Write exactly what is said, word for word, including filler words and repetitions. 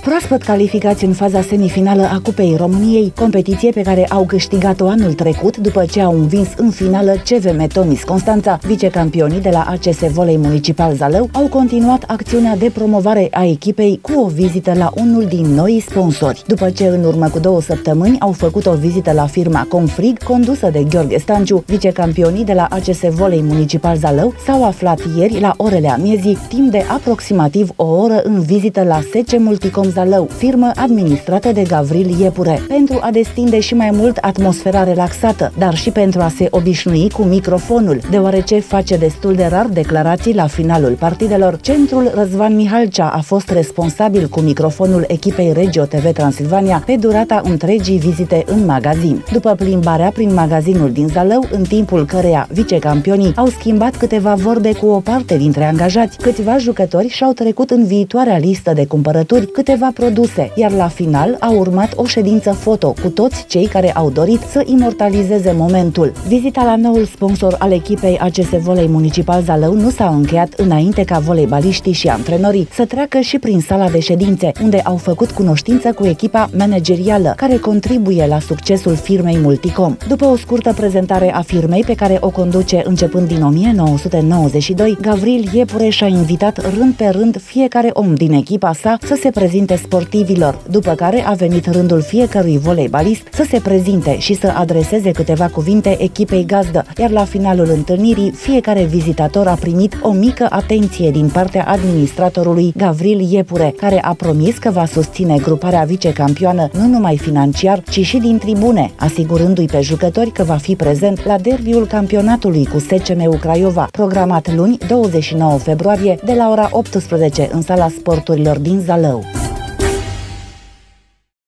Proaspăt calificați în faza semifinală a Cupei României, competiție pe care au câștigat-o anul trecut după ce au învins în finală C V M Tomis Constanța, vicecampionii de la A C S Volei Municipal Zalău, au continuat acțiunea de promovare a echipei cu o vizită la unul din noi sponsori. După ce în urmă cu două săptămâni au făcut o vizită la firma Confrig, condusă de Gheorghe Stanciu, vicecampionii de la A C S Volei Municipal Zalău s-au aflat ieri la orele amiezii, timp de aproximativ o oră în vizită la S C Multicom Zalău, firmă administrată de Gavril Iepure, pentru a destinde și mai mult atmosfera relaxată, dar și pentru a se obișnui cu microfonul, deoarece face destul de rar declarații la finalul partidelor. Centrul Răzvan Mihalcea a fost responsabil cu microfonul echipei Regio T V Transilvania pe durata întregii vizite în magazin. După plimbarea prin magazinul din Zalău, în timpul căreia vicecampionii au schimbat câteva vorbe cu o parte dintre angajați, câțiva jucători și-au trecut în viitoarea listă de cumpărături câteva produse, iar la final a urmat o ședință foto cu toți cei care au dorit să imortalizeze momentul. Vizita la noul sponsor al echipei A C S Volei Municipal Zalău nu s-a încheiat înainte ca voleibaliștii și antrenorii să treacă și prin sala de ședințe, unde au făcut cunoștință cu echipa managerială, care contribuie la succesul firmei Multicom. După o scurtă prezentare a firmei pe care o conduce începând din o mie nouă sute nouăzeci și doi, Gavril Iepure și-a invitat rând pe rând fiecare om din echipa sa să se prezinte sportivilor, după care a venit rândul fiecărui voleibalist să se prezinte și să adreseze câteva cuvinte echipei gazdă, iar la finalul întâlnirii fiecare vizitator a primit o mică atenție din partea administratorului Gavril Iepure, care a promis că va susține gruparea vicecampioană nu numai financiar, ci și din tribune, asigurându-i pe jucători că va fi prezent la derbiul campionatului cu S C M U Craiova, programat luni douăzeci și nouă februarie de la ora optsprezece în sala sporturilor din Zalău.